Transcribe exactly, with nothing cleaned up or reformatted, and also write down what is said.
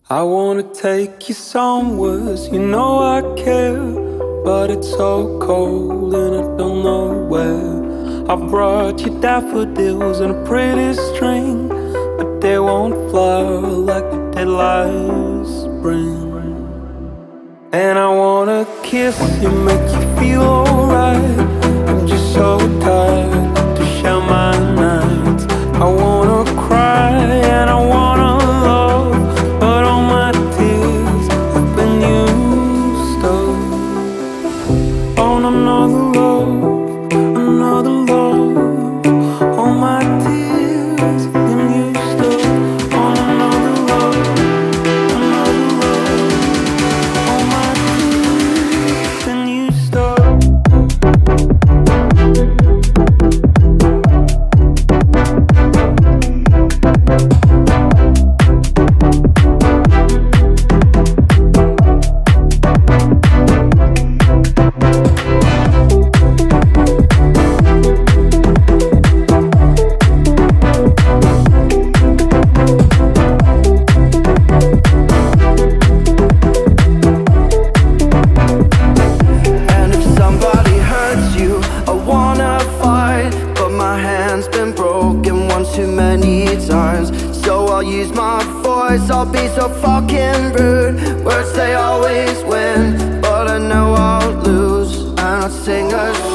I wanna take you somewhere, you know I care, but it's so cold and I don't know where. I brought you daffodils and a pretty string, but they won't flower like they did last spring. And I wanna kiss you, make you feel alright. I'm just so tired to share my nights. I wanna cry and I wanna love, but all my tears have been used up on another love, another love. All my tears have been used up on another love, another love. All my tears have been used up. I'll be so fucking rude. Words they always win, but I know I'll lose. And I'll sing a